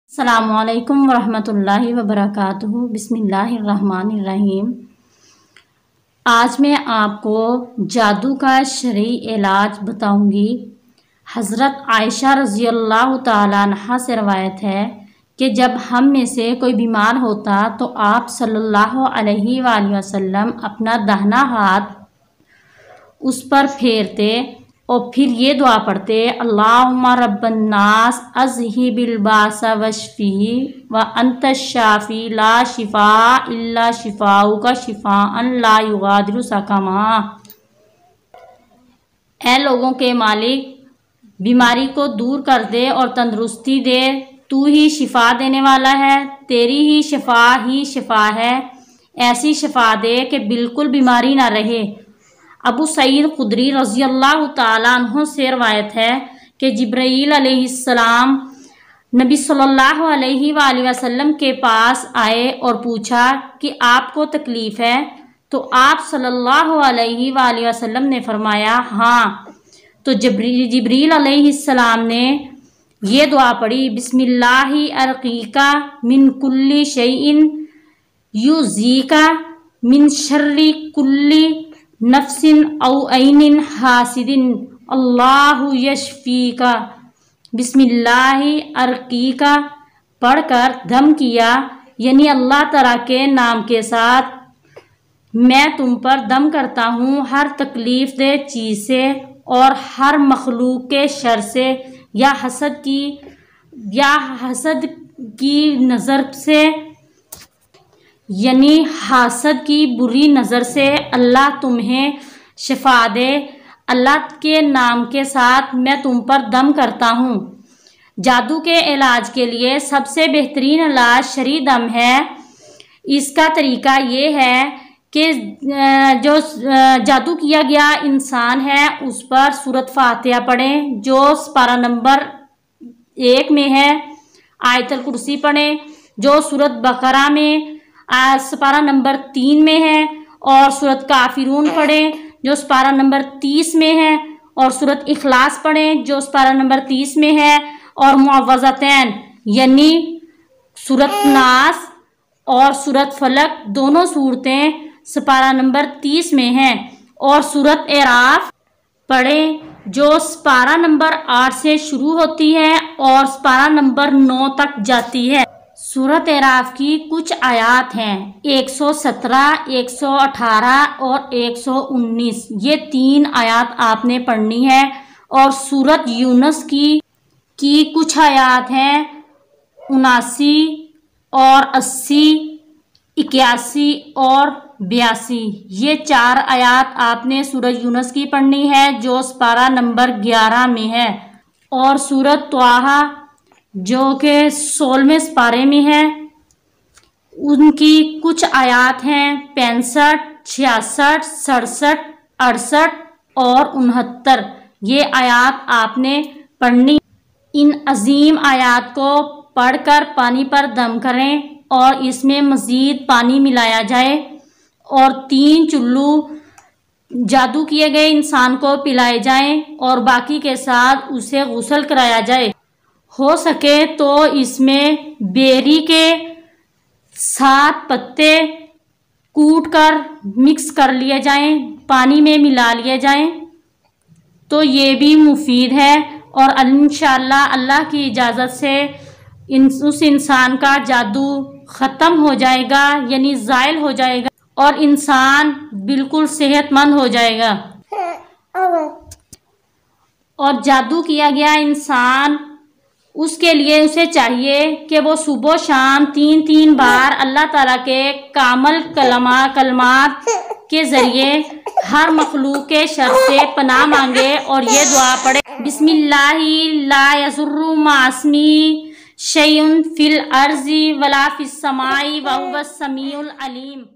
السلام علیکم ورحمۃ اللہ وبرکاتہ۔ بسم اللہ الرحمن الرحیم۔ آج میں آپ کو جادو کا شرعی علاج بتاؤں گی۔ حضرت عائشہ رضی اللہ تعالیٰ عنہا سے روایت ہے کہ جب ہم میں سے کوئی بیمار ہوتا تو آپ صلی اللہ علیہ وآلہ وسلم اپنا داہنا ہاتھ اس پر پھیرتے اور پھر یہ دعا پڑھتے، اللہم رب الناس اذہب الباس واشفہ وانت الشافی لا شفاء الا شفاؤک شفاء لا یغادر سقما۔ اے لوگوں کے مالک، بیماری کو دور کر دے اور تندرستی دے، تو ہی شفا دینے والا ہے، تیری ہی شفا ہے، ایسی شفا دے کہ بالکل بیماری نہ رہے۔ ابو سعید خدری رضی اللہ تعالیٰ عنہ سے روایت ہے کہ جبرائیل علیہ السلام نبی صلی اللہ علیہ وآلہ وسلم کے پاس آئے اور پوچھا کہ آپ کو تکلیف ہے؟ تو آپ صلی اللہ علیہ وآلہ وسلم نے فرمایا ہاں۔ تو جبرائیل علیہ السلام نے یہ دعا پڑھی، بسم اللہ ارقیک من کل شیء یؤذیک من شر کل نفس او عین حاسد اللہ یشفیک۔ بسم اللہ ارقیک پڑھ کر دم کیا، یعنی اللہ تعالیٰ کے نام کے ساتھ میں تم پر دم کرتا ہوں ہر تکلیف دہ چیز سے اور ہر مخلوق کے شر سے یا حسد کی نظر سے، یعنی حاسد کی بری نظر سے اللہ تمہیں شفا دے۔ اللہ کے نام کے ساتھ میں تم پر دم کرتا ہوں۔ جادو کے علاج کے لیے سب سے بہترین علاج شرعی دم ہے۔ اس کا طریقہ یہ ہے کہ جو جادو کیا گیا انسان ہے اس پر سورۃ فاتحہ پڑھیں جو سپارہ نمبر 1 میں ہے، آیت الکرسی پڑھیں جو سورۃ بقرہ میں سپارہ نمبر 3 میں ہے، اور سورۃ کافرون پڑھیں جو سپارہ نمبر 30 میں ہے، اور سورۃ اخلاص پڑھیں جو سپارہ نمبر 30 میں ہے، اور معوذتین یعنی سورۃ ناس اور سورۃ فلق دونوں صورتیں سپارہ نمبر 30 میں ہیں، اور سورۃ اعراف پڑھیں جو سپارہ نمبر 8 سے شروع ہوتی ہے اور سپارہ نمبر 9 تک جاتی ہے۔ سورۃ اعراف کی کچھ آیات ہیں 117، 118 اور 119، یہ 3 آیات آپ نے پڑھنی ہے، اور سورۃ یونس کی کچھ آیات ہیں 79 اور 80، 81 اور 82، یہ 4 آیات آپ نے سورۃ یونس کی پڑھنی ہے جو سپارہ نمبر 11 میں ہے، اور سورۃ طٰہٰ جو کہ 16ویں سپارے میں ہے، ان کی کچھ آیات ہیں 65، 66، 67، 68 اور 69، یہ آیات آپ نے پڑھنی۔ ان عظیم آیات کو پڑھ کر پانی پر دم کریں اور اس میں مزید پانی ملایا جائے اور 3 چلو جادو کیے گئے انسان کو پلائے جائیں اور باقی کے ساتھ اسے غسل کرایا جائے۔ ہو سکے تو اس میں بیری کے 7 پتے کوٹ کر مکس کر لیے جائیں، پانی میں ملا لیے جائیں تو یہ بھی مفید ہے، اور انشاءاللہ اللہ کی اجازت سے اس انسان کا جادو ختم ہو جائے گا، یعنی زائل ہو جائے گا، اور انسان بالکل صحت مند ہو جائے گا۔ اور جادو کیا گیا انسان، اس کے لیے اسے چاہیے کہ وہ صبح و شام 3 بار اللہ تعالیٰ کے کامل کلمات کے ذریعے ہر مخلوق کے شر سے پناہ مانگے اور یہ دعا پڑھے، بسم اللہ لا یضر مع اسمہ شیء فی الارض ولا فی السماء وہو السمیع العلیم۔